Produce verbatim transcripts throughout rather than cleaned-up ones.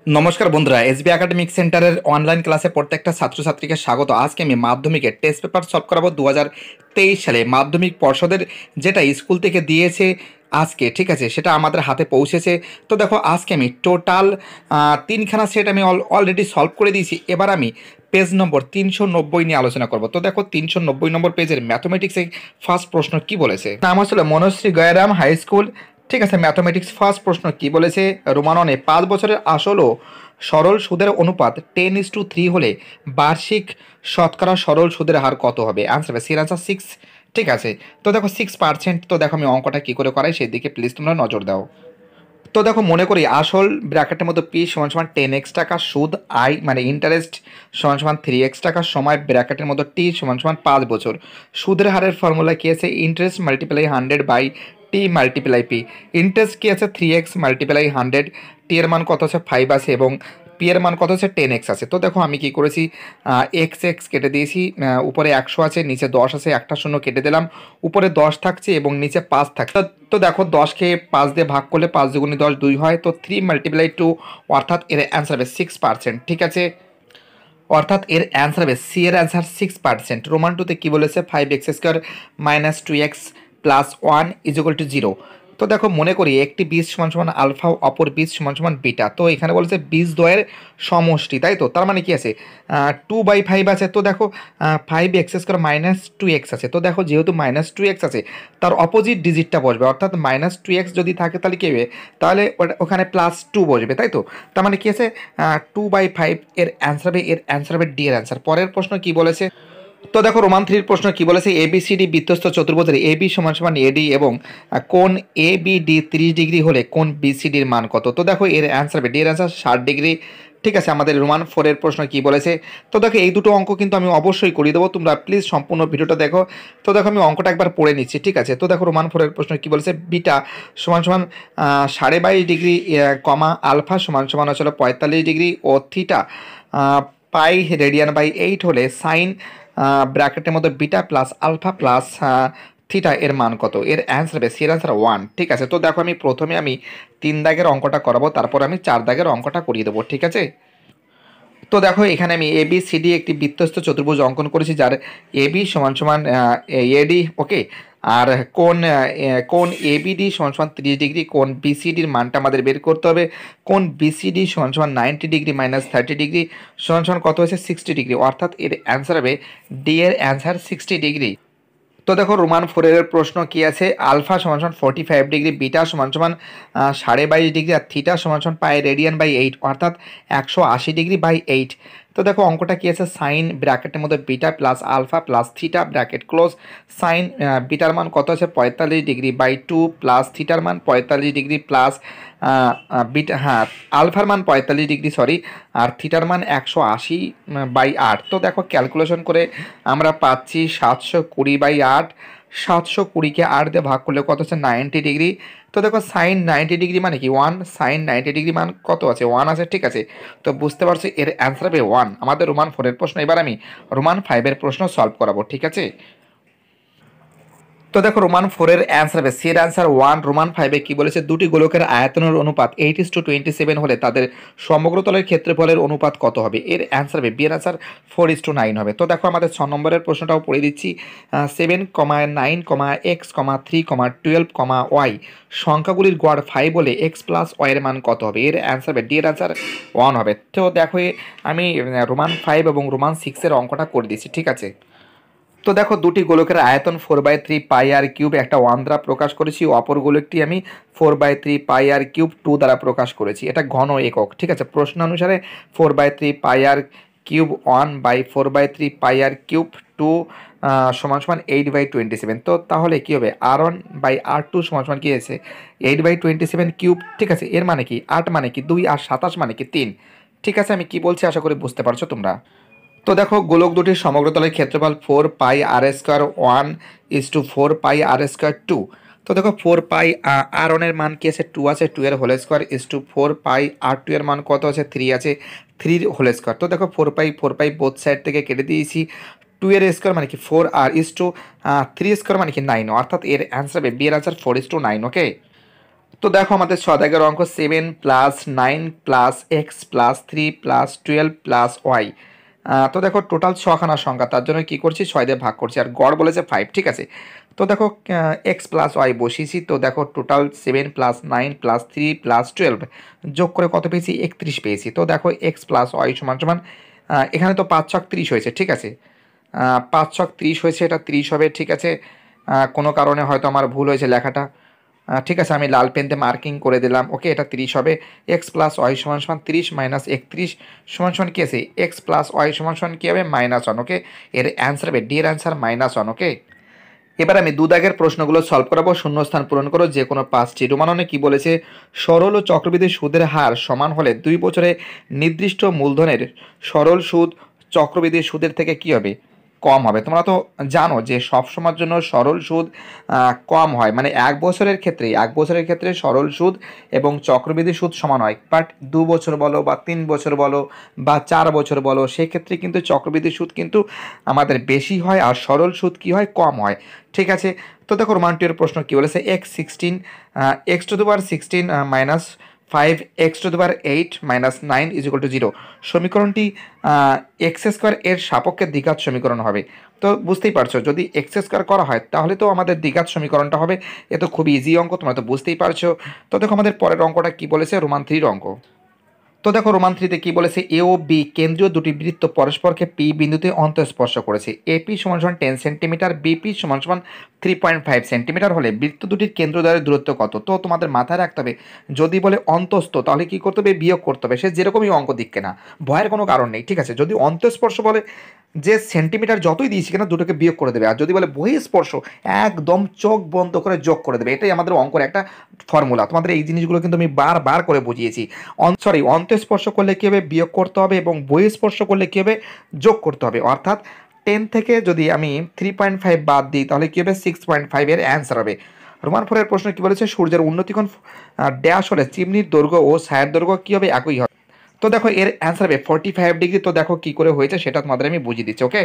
নমস্কার বন্ধুরা, SB academic সেন্টারের অনলাইন ক্লাসে প্রত্যেকটা ছাত্রছাত্রীকে স্বাগত। আজকে আমি মাধ্যমিকের টেস্ট পেপার সলভ করাবো দু হাজার তেইশ সালে। মাধ্যমিক পর্ষদের যেটা স্কুল থেকে দিয়েছে আজকে, ঠিক আছে, সেটা আমাদের হাতে পৌঁছেছে। তো দেখো, আজকে আমি টোটাল তিনখানা সেট আমি অলরেডি সলভ করে দিয়েছি। এবার আমি পেজ নম্বর তিনশো নব্বই নিয়ে আলোচনা করব। তো দেখো, তিনশো নব্বই নম্বর পেজের ম্যাথমেটিক্সে ফার্স্ট প্রশ্ন কি বলেছে। নাম আসলে মনশ্রী গয়ারাম হাই স্কুল, ঠিক আছে। ম্যাথমেটিক্স ফার্স্ট প্রশ্ন কি বলেছে, রোমাননে পাঁচ বছরের আসল ও সরল সুদের অনুপাত টেন ইস টু থ্রি হলে বার্ষিক শতকরা সরল সুদের হার কত হবে? আনসার হবে, সির আনসার সিক্স, ঠিক আছে। তো দেখো সিক্স পার্সেন্ট। তো দেখো আমি অঙ্কটা কী করে করাই সেই দিকে প্লিজ তোমরা নজর দাও। তো দেখো, মনে করি আসল ব্র্যাকেটের মধ্যে পি সমান সমান টেন এক্স টাকা, সুদ আই মানে ইন্টারেস্ট সমান সমান থ্রি এক্স টাকা, সময় ব্র্যাকেটের মধ্যে টি সমান সমান পাঁচ বছর। সুদের হারের ফর্মুলা কী আছে, interest multiply hundred by T multiply P. Interest কী আছে, three X multiply hundred, T এর মান কত আছে ফাইভ আছে এবং পি এর মান কত আছে টেন এক্স আছে। তো দেখো আমি কি করেছি, এক্স এক্স কেটে দিয়েছি, উপরে একশো আছে নিচে দশ আছে, একটা শূন্য কেটে দিলাম, উপরে দশ থাকছে এবং নিচে পাঁচ থাকছে। তো দেখো দশকে পাঁচ দিয়ে ভাগ করলে পাঁচ দুগুণে দশ দুই হয়, তো থ্রি মাল্টিপ্লাই টু, অর্থাৎ এর অ্যান্সার হবে সিক্স পার্সেন্ট, ঠিক আছে। অর্থাৎ এর অ্যান্সার হবে সি এর অ্যান্সার সিক্স পার্সেন্ট। রোমান টুতে কী বলেছে, five X square minus two X plus one is equal to zero. তো দেখো মনে করি একটি বীজ সমান সমান আলফা, অপর বীজ সমান সমান বিটা। তো এখানে বলেছে বীজ দ্বয়ের সমষ্টি, তাই তো। তার মানে কি আছে, টু বাই ফাইভ আছে। তো দেখো five X square minus two X আছে। তো দেখো যেহেতু মাইনাস টু এক্স আছে, তার অপোজিট ডিজিটটা বসবে, অর্থাৎ মাইনাস টু এক্স যদি থাকে তাহলে কী হবে, তাহলে ওখানে প্লাস টু বসবে, তাই তো। তার মানে কি আছে, টু বাই ফাইভ এর অ্যান্সার হবে, এর অ্যান্সার হবে ডি এর অ্যান্সার। পরের প্রশ্ন কি বলেছে, তো দেখো রোমান থ্রির প্রশ্ন কি বলেছে, এবিসিডি বৃত্তস্থ চতুর্ভুজের এ বি সমান সমান এডি এবং কোণ এ বি ডি ত্রিশ ডিগ্রি হলে কোণ বিসিডির মান কত? তো দেখো এর অ্যান্সার হবে ডি এর অ্যান্সার ষাট ডিগ্রি, ঠিক আছে। আমাদের রোমান ফোরের প্রশ্ন কি বলেছে, তো দেখো এই দুটো অঙ্ক কিন্তু আমি অবশ্যই করিয়ে দেবো, তোমরা প্লিজ সম্পূর্ণ ভিডিওটা দেখো। তো দেখো আমি অঙ্কটা একবার পড়ে নিচ্ছি, ঠিক আছে। তো দেখো রোমান ফোরের প্রশ্ন কি বলেছে, বিটা সমান সমান সাড়ে বাইশ ডিগ্রি কমা আলফা সমান সমান হচ্ছিল পঁয়তাল্লিশ ডিগ্রি ও theta pi radian by eight হলে সাইন ব্র্যাকেটের মধ্যে beta plus alpha plus theta এর মান কত? এর অ্যান্সার হবে সি এর অ্যান্সার ওয়ান, ঠিক আছে। তো দেখো আমি প্রথমে আমি তিন দাগের অঙ্কটা করাবো, তারপর আমি চার দাগের অঙ্কটা করিয়ে দেবো, ঠিক আছে। তো দেখো এখানে আমি এ বি সি ডি একটি বৃত্তস্থ চতুর্ভুজ অঙ্কন করেছি, যার এ বি সমান সমান এডি, ওকে। আর কোন কোন এ বি ডি সমান সমান ত্রিশ ডিগ্রি, কোন বিসিডির মানটা আমাদের বের করতে হবে। কোন বিসিডি সমান সমান ninety degree minus thirty degree সমান সমান কত হয়েছে, সিক্সটি ডিগ্রি, অর্থাৎ এর অ্যান্সার হবে ডি এর অ্যান্সার সিক্সটি ডিগ্রি। তো দেখো রোমান ফোরের প্রশ্ন কি আছে, আলফা সমান সমান ফোর্টি ফাইভ ডিগ্রি, বিটা সমান সমান সাড়ে বাইশ ডিগ্রি আর থিটা সমান সমান পাই রেডিয়ান বাই এইট, অর্থাৎ একশো আশি ডিগ্রি বাই এইট। তো দেখো অঙ্কটা কি আছে, সাইন ব্র্যাকেটের মধ্যে beta plus alpha plus theta bracket close, sine বিটার মান কত আছে পঁয়তাল্লিশ ডিগ্রি বাই টু প্লাস থিটার মান পঁয়তাল্লিশ ডিগ্রি প্লাস বিটা, হ্যাঁ আলফার মান পঁয়তাল্লিশ ডিগ্রি সরি, আর থিটার মান একশো আশি বাই আট। তো দেখো ক্যালকুলেশন করে আমরা পাচ্ছি সাতশো কুড়ি বাই আট, সাতশো কুড়িকে আট দিয়ে ভাগ করলে কত হচ্ছে নাইনটি ডিগ্রি। তো দেখো সাইন নাইনটি ডিগ্রি মানে কি ওয়ান, সাইন নাইনটি ডিগ্রি মান কত আছে, ওয়ান আছে, ঠিক আছে। তো বুঝতে পারছো এর অ্যান্সার হবে ওয়ান, আমাদের রোমান ফোরের প্রশ্ন। এবার আমি রোমান ফাইভের প্রশ্ন সলভ করাবো, ঠিক আছে। তো দেখো রোমান ফোরের অ্যান্সার হবে সি এর অ্যান্সার ওয়ান। রোমান ফাইভে কি বলেছে, দুটি গোলকের আয়তনের অনুপাত eight is to twenty seven হলে তাদের সমগ্রতলের ক্ষেত্রফলের অনুপাত কত হবে? এর অ্যান্সার হবে বি এর answer four is to nine হবে। তো দেখো আমাদের ছ নম্বরের প্রশ্নটাও পড়ে দিচ্ছি, seven comma nine comma X comma three comma twelve comma Y সংখ্যাগুলির গড় ফাইভ হলে এক্স প্লাস ওয়াইয়ের মান কত হবে? এর অ্যান্সার হবে ডি এর অ্যান্সার ওয়ান হবে। তো দেখো আমি রোমান ফাইভ এবং রোমান সিক্সের অঙ্কটা করে দিচ্ছি, ঠিক আছে। তো দেখো দুটি গোলকের আয়তন four by three pi R cube একটা ওয়ান দ্বারা প্রকাশ করেছি, অপর গোলকটি আমি four by three pi R cube two দ্বারা প্রকাশ করেছি, এটা ঘন একক, ঠিক আছে। প্রশ্ন অনুসারে four by three pi R cube one by four by three pi R cube two সমান সমান এইট বাই টোয়েন্টি সেভেন। তো তাহলে কী হবে, R one by R two সমান সমান কী আছে eight by twenty seven cube, ঠিক আছে। এর মানে কি আট মানে কি দুই আর সাতাশ মানে কি তিন, ঠিক আছে। আমি কি বলছি আশা করি বুঝতে পারছো তোমরা। তো দেখো গোলক দুটির সমগ্রতলের ক্ষেত্রফল four pi R square one is to four pi R square two. তো দেখো ফোর পাই আর ওয়ানের মান কি আছে, টু আছে, টু এর whole square is to four pi R two এর মান কত আছে, থ্রি আছে, থ্রির হোল স্কোয়ার। তো দেখো four pi four pi both side থেকে কেটে দিয়েছি, টু এর স্কোয়ার মানে কি ফোর আর ইস টু থ্রি স্কোয়ার মানে কি নাইন, অর্থাৎ এর অ্যান্সার হবে বি এর answer four is to nine, okay. তো দেখো আমাদের ছ দাগের অঙ্ক seven plus nine plus X plus three plus twelve plus Y. তো দেখো টোটাল ছখানা সংখ্যা, তার জন্য কি করছি ছয় দিয়ে ভাগ করছি, আর গড় বলেছে ফাইভ, ঠিক আছে। তো দেখো এক্স প্লাস ওয়াই বসিয়েছি, তো দেখো total seven plus nine plus three plus twelve যোগ করে কত পেয়েছি একত্রিশ পেয়েছি। তো দেখো এক্স প্লাস ওয়াই সমান সমান আহ, এখানে তো পাঁচ ছক ত্রিশ হয়েছে, ঠিক আছে। আহ, পাঁচ ছক ত্রিশ হয়েছে, এটা ত্রিশ হবে, ঠিক আছে। আহ, কোনো কারণে হয়তো আমার ভুল হয়েছে লেখাটা, আহ, ঠিক আছে, আমি লাল পেনতে মার্কিং করে দিলাম, ওকে। এটা তিরিশ হবে। এক্স প্লাস ওয়াই সমান সমান তিরিশ মাইনাস একত্রিশ সমান সমান কী আছে, এক্স প্লাস ওয়াই সমান সমান কী হবে মাইনাস ওয়ান, ওকে। এর অ্যান্সার হবে ডি এর অ্যান্সার মাইনাস ওয়ান, ওকে। এবার আমি দু দাগের প্রশ্নগুলো সলভ করাবো, শূন্যস্থান পূরণ করো যে কোনো পাঁচটি। রোমাননে কি বলেছে, সরল ও চক্রবৃদ্ধি সুদের হার সমান হলে দুই বছরে নির্দিষ্ট মূলধনের সরল সুদ চক্রবৃদ্ধি সুদের থেকে কি হবে কম হবে। তোমরা তো জানো যে সব সময়ের জন্য সরল সুদ আহ, কম হয়, মানে এক বছরের ক্ষেত্রে এক বছরের ক্ষেত্রে সরল সুদ এবং চক্রবৃদ্ধি সুদ সমান হয়, বাট দু বছর বলো বা তিন বছর বলো বা চার বছর বলো, সেক্ষেত্রে কিন্তু চক্রবৃদ্ধি সুদ কিন্তু আমাদের বেশি হয় আর সরল সুদ কি হয় কম হয়, ঠিক আছে। তো দেখো রোমান টু এর প্রশ্ন কী বলেছে, X sixteen X to the power sixteen minus five X to the power eight minus nine is equal to zero. সমীকরণটি এক্স স্কোয়ার এর সাপেক্ষে দ্বিঘাত সমীকরণ হবে। তো বুঝতেই পারছো যদি এক্স স্কোয়ার করা হয় তাহলে তো আমাদের দ্বিঘাত সমীকরণটা হবে। এ তো খুবই ইজি অঙ্ক, তোমরা তো বুঝতেই পারছো। তো দেখো আমাদের পরের অঙ্কটা কি বলেছে, রোমান থ্রির অঙ্ক। তো দেখো রোমান থ্রিতে কী বলেছে, এ ও বি কেন্দ্রীয় দুটি বৃত্ত পরস্পরকে পি বিন্দুতে অন্তঃস্পর্শ করেছে। এপি সমান সমান টেন সেন্টিমিটার, বিপি সমান সমান থ্রি পয়েন্ট ফাইভ সেন্টিমিটার হলে বৃত্ত দুটির কেন্দ্র দ্বারা দূরত্ব কত। তো তোমাদের মাথায় রাখতে হবে যদি বলে অন্তস্থ তাহলে কী করতে হবে বিয়োগ করতে হবে, সে যেরকমই অঙ্ক দিক কেনা, ভয়ের কোনো কারণ নেই, ঠিক আছে। যদি অন্তঃস্পর্শ বলে যে সেন্টিমিটার যতই দিয়েছি কেন দুটোকে বিয়োগ করে দেবে, আর যদি বলে বহিঃস্পর্শ একদম চোখ বন্ধ করে যোগ করে দেবে। এটাই আমাদের অঙ্কের একটা ফর্মুলা। তোমাদের এই জিনিসগুলো কিন্তু আমি বারবার করে বুঝিয়েছি। সরি অন্তঃস্পর্শ করলে কী হবে বিয়োগ করতে হবে এবং বহিঃস্পর্শ করলে কী হবে যোগ করতে হবে। অর্থাৎ টেন থেকে যদি আমি থ্রি পয়েন্ট ফাইভ বাদ দিই তাহলে কী হবে সিক্স পয়েন্ট ফাইভের অ্যান্সার হবে। রোমান ফোরের প্রশ্ন কী বলেছে, সূর্যের উন্নতিকোণ ড্যাশ হলে চিমনির দৈর্ঘ্য ও ছায়ার দৈর্ঘ্য কী হবে একই হবে। তো দেখো এর অ্যান্সার হবে ফোর্টি ফাইভ ডিগ্রি। তো দেখো কী করে হয়েছে সেটা তোমাদের আমি বুঝিয়ে দিচ্ছি, ওকে।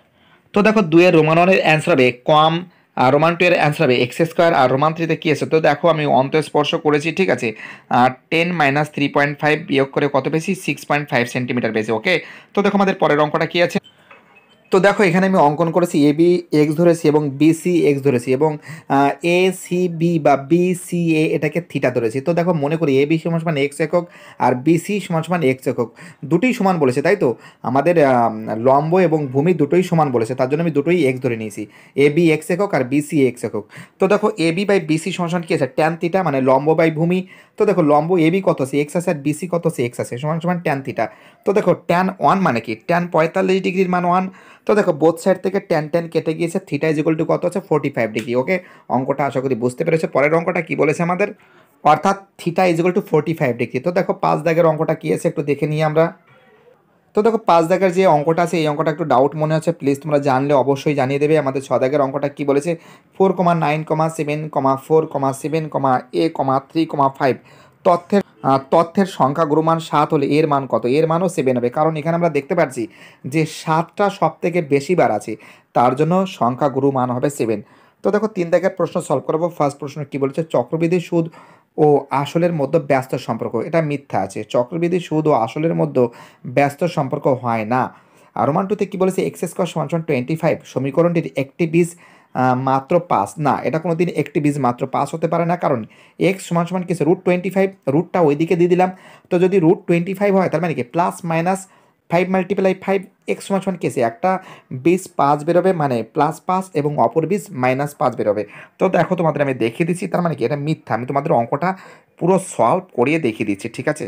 তো দেখো দুয়ের রোমান ওয়ানের অ্যান্সার হবে কম, আর রোমান টু এর অ্যান্সার হবে এক্স স্কোয়ার, আর রোমান থ্রিতে কী আছে, তো দেখো আমি অন্তঃস্পর্শ করেছি, ঠিক আছে। Ten minus three point five বিয়োগ করে কত পেয়েছি সিক্স পয়েন্ট ফাইভ সেন্টিমিটার পেয়েছি, ওকে। তো দেখো আমাদের পরের অঙ্কটা কী আছে, তো দেখো এখানে আমি অঙ্কন করেছি এ বি এক্স ধরেছি এবং বি সি এক্স ধরেছি এবং এ সি বি বা বি সি এ এটাকে থিটা ধরেছি। তো দেখো মনে করি এ বি সমান সমান এক্স একক আর বি সি সমান সমান এক্স একক, দুটোই সমান বলেছে, তাই তো আমাদের লম্ব এবং ভূমি দুটোই সমান বলেছে, তার জন্য আমি দুটোই এক্স ধরে নিয়েছি, এ বি এক্স একক আর বি সি এক্স একক। তো দেখো A B by B C সমান সমান কী আছে ট্যান থিটা, মানে লম্ব বাই ভূমি। তো দেখো লম্ব এ বি কত আছে এক্স আছে আর বি সি কত আছে এক্স আছে, সমান সমান ট্যান থিটা। তো দেখো ট্যান ওয়ান মানে কি ট্যান পঁয়তাল্লিশ ডিগ্রির মান ওয়ান। তো দেখো বোথ সাইড থেকে ট্যান ট্যান কেটে গিয়েছে, থিটা ইজ ইকুয়াল টু কত আছে ফোর্টি ফাইভ ডিগ্রি, ওকে। অঙ্কটা আশা করি বুঝতে পেরেছো। পরের অঙ্কটা কি বলেছে আমাদের, অর্থাৎ theta is equal to forty five degree. তো দেখো পাঁচ দাগের অঙ্কটা কি আছে একটু দেখে নিই আমরা। তো দেখো পাঁচ দাগের যে অঙ্কটা আছে এই অঙ্কটা একটু ডাউট মনে হচ্ছে, প্লিজ তোমরা জানলে অবশ্যই জানিয়ে দেবে। আমাদের ছ দাগের অঙ্কটা কি বলেছে, four comma nine comma seven comma four comma seven comma A comma three comma five তথ্যের আহ, তথ্যের সংখ্যা গুরুমান সাত হলে এর মান কত, এর মানও সেভেন হবে, কারণ এখানে আমরা দেখতে পাচ্ছি যে সাতটা সব থেকে বেশি বার আছে, তার জন্য সংখ্যা গুরু মান হবে সেভেন। তো দেখো তিন দাগের প্রশ্ন সলভ করবো। ফার্স্ট প্রশ্ন কি বলেছে, চক্রবৃদ্ধি সুদ ও আসলের মধ্যে ব্যস্ত সম্পর্ক, এটা মিথ্যা আছে। চক্রবৃদ্ধি সুদ ও আসলের মধ্যে ব্যস্ত সম্পর্ক হয় না। আর রোমান টুতে কী বলেছে, এক্স স্কোয়ার সমান সমান টোয়েন্টি ফাইভ, সমীকরণটির একটি বীজ মাত্র পাঁচ, না এটা কোনো দিন একটি বীজ মাত্র পাঁচ হতে পারে না, কারণ এক্স সমান সমান কিছু রুট টোয়েন্টি ফাইভ, রুটটা ওইদিকে দিয়ে দিলাম। তো যদি রুট টোয়েন্টি ফাইভ হয় তার মানে কি plus minus five multiply five, X সমান সমান কেসে একটা বীজ পাঁচ বেরোবে মানে প্লাস পাঁচ এবং অপর বীজ মাইনাস পাঁচ বেরোবে। তো দেখো তোমাদের আমি দেখিয়ে দিচ্ছি, তার মানে কি এটা মিথ্যা, আমি তোমাদের অঙ্কটা পুরো সলভ করিয়ে দেখিয়ে দিচ্ছি, ঠিক আছে।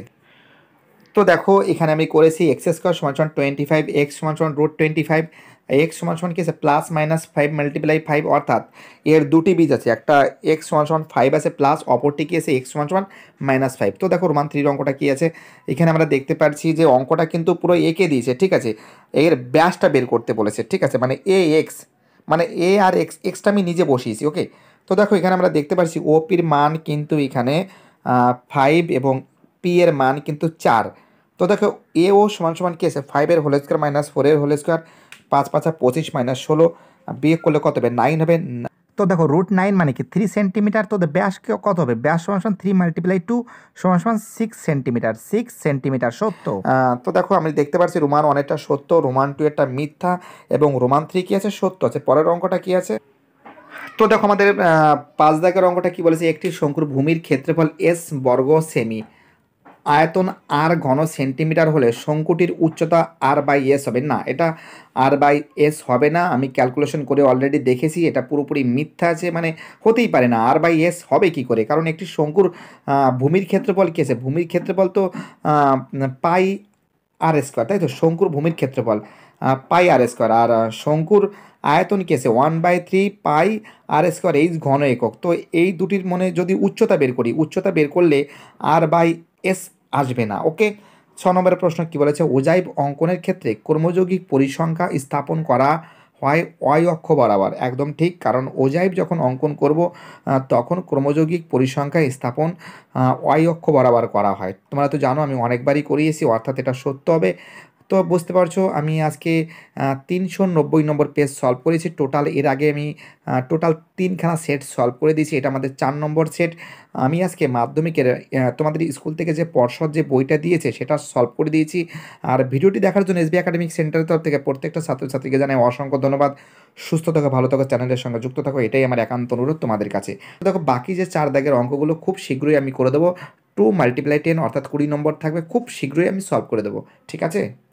তো দেখো এখানে আমি করেছি এক্স স্কোয়ার সমান সমান টোয়েন্টি ফাইভ, এক্স সমান সমান রুট টোয়েন্টি ফাইভ, এক্স সমান সমান কি আছে plus minus five multiply five, অর্থাৎ এর দুটি বীজ আছে, একটা এক্স সমান সমান ফাইভ আছে প্লাস অপরটি কি আছে এক্স সমান সমান মাইনাস ফাইভ। তো দেখো রোমান থ্রির অঙ্কটা কী আছে, এখানে আমরা দেখতে পাচ্ছি যে অঙ্কটা কিন্তু পুরো এঁকে দিয়েছে, ঠিক আছে। এর ব্যাসটা বের করতে বলেছে, ঠিক আছে, মানে এ এক্স মানে এ আর এক্স, এক্সটা আমি নিজে বসিয়েছি, ওকে। তো দেখো এখানে আমরা দেখতে পাচ্ছি ওপির মান কিন্তু এখানে ফাইভ এবং পি এর মান কিন্তু চার। তো দেখো এ ও সমান সমান কি আছে ফাইভের হোল স্কোয়ার মাইনাস ফোরের হোল স্কোয়ার, পাঁচ পাঁচা পঁচিশ মাইনাস ষোলো বিয়োগ করলে কত হবে নাইন হবে। তো দেখো রুট নাইন মানে কি থ্রি সেন্টিমিটার, তো ব্যাস কত হবে, ব্যাস সমান সমান থ্রি মাল্টিপ্লাই টু সমান সমান সিক্স সেন্টিমিটার, সিক্স সেন্টিমিটার সত্য। তো দেখো আমি দেখতে পাচ্ছি রোমান অনেকটা সত্য, রোমান টু এরটা মিথ্যা এবং রোমান থ্রি কি আছে, সত্য আছে। পরের অঙ্কটা কি আছে, তো দেখো আমাদের পাঁচ দাগের অঙ্কটা কি বলেছে, একটি শঙ্কুর ভূমির ক্ষেত্রফল এস বর্গ সেমি, আয়তন আর ঘন সেন্টিমিটার হলে শঙ্কুটির উচ্চতা আর বাই এস হবে। না, এটা আর বাই এস হবে না, আমি ক্যালকুলেশন করে অলরেডি দেখেছি, এটা পুরোপুরি মিথ্যা আছে, মানে হতেই পারে না। আর বাই এস হবে কি করে, কারণ একটি শঙ্কুর ভূমির ক্ষেত্রফল কী আছে, ভূমির ক্ষেত্রফল তো পাই আর স্কোয়ার, তাই তো, শঙ্কুর ভূমির ক্ষেত্রফল পাই আর স্কোয়ার, আর শঙ্কুর আয়তন কি আছে one by three pi R square H ঘন একক। তো এই দুটির মনে যদি উচ্চতা বের করি, উচ্চতা বের করলে আর বাই এস আসবে না। ওকে, ছ নম্বরের প্রশ্ন কি বলেছে, ওজাইব অঙ্কনের ক্ষেত্রে কর্মযৌগিক পরিসংখ্যা স্থাপন করা হয় ওয়াই অক্ষ বরাবর। একদম ঠিক, কারণ ওজাইব যখন অঙ্কন করব তখন ক্রমযৌগিক পরিসংখ্যা স্থাপন ওয়াই অক্ষ বরাবর করা হয়। তোমরা তো জানো আমি অনেকবারই করিয়েছি, অর্থাৎ এটা সত্য হবে। তো বুঝতে পারছো আমি আজকে তিনশো নব্বই নম্বর পেজ সলভ করেছি টোটাল। এর আগে আমি টোটাল তিনখানা সেট সলভ করে দিয়েছি, এটা আমাদের চার নম্বর সেট। আমি আজকে মাধ্যমিকের তোমাদের স্কুল থেকে যে পর্ষদ যে বইটা দিয়েছে সেটা সলভ করে দিয়েছি। আর ভিডিওটি দেখার জন্য এসবি একাডেমিক সেন্টারের তরফ থেকে প্রত্যেকটা ছাত্রছাত্রীকে জানাই অসংখ্য ধন্যবাদ। সুস্থ থাকো, ভালো থাকো, চ্যানেলের সঙ্গে যুক্ত থাকো, এটাই আমার একান্ত অনুরোধ তোমাদের কাছে। দেখো বাকি যে চার দাগের অঙ্কগুলো খুব শীঘ্রই আমি করে দেবো, টু মাল্টিপ্লাই টেন অর্থাৎ কুড়ি নম্বর থাকবে, খুব শীঘ্রই আমি সলভ করে দেবো, ঠিক আছে।